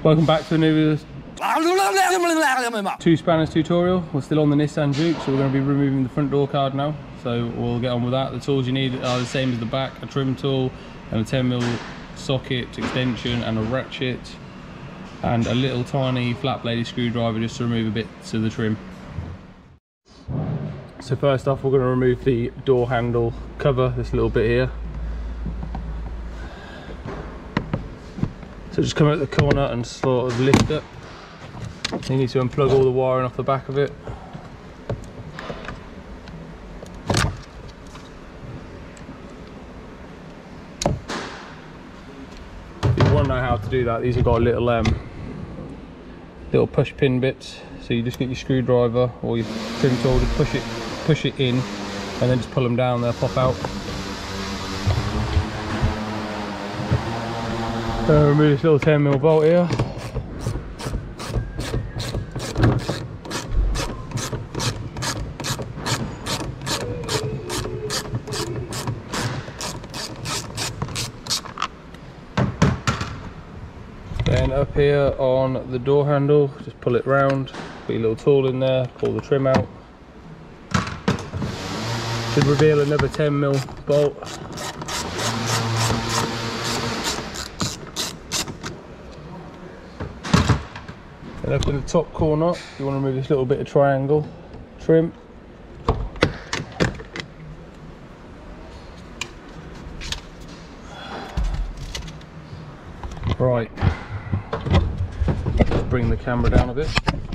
Welcome back to a new two spanners tutorial. We're still on the Nissan Juke, so we're going to be removing the front door card now. So we'll get on with that. The tools you need are the same as the back: a trim tool and a 10mm socket extension and a ratchet and a little tiny flat bladed screwdriver just to remove a bit to the trim. So first off, we're going to remove the door handle cover, this little bit here. So just come out the corner and sort of lift it. You need to unplug all the wiring off the back of it. If you want to know how to do that, these have got a little push pin bits. So you just get your screwdriver or your trim tool, just push it in, and then just pull them down. They'll pop out. Remove this little 10mm bolt here. Then up here on the door handle, just pull it round, put your little tool in there, pull the trim out. Should reveal another 10mm bolt. And up in the top corner, you want to remove this little bit of triangle trim. Right, let's bring the camera down a bit.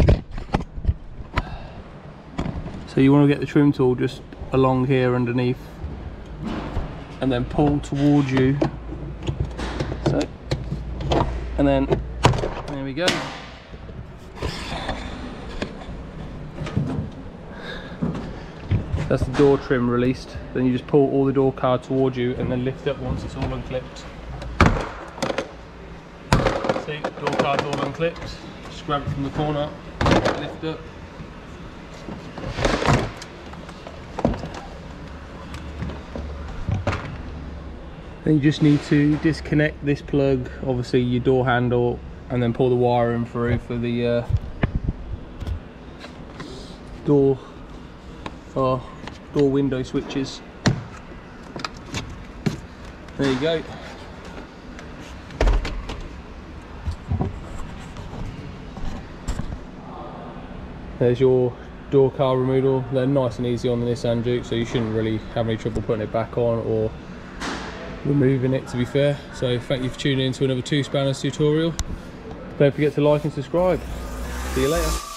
So you want to get the trim tool just along here underneath and then pull towards you. So, and then there we go. That's the door trim released. Then you just pull all the door card towards you and then lift up once it's all unclipped. See, door card's all unclipped. Just grab it from the corner, lift up. Then you just need to disconnect this plug, obviously your door handle, and then pull the wire in through for the door window switches. There you go. There's your door card removal. They're nice and easy on the Nissan Juke, so you shouldn't really have any trouble putting it back on or removing it, to be fair. So thank you for tuning in to another two spanners tutorial. Don't forget to like and subscribe. See you later.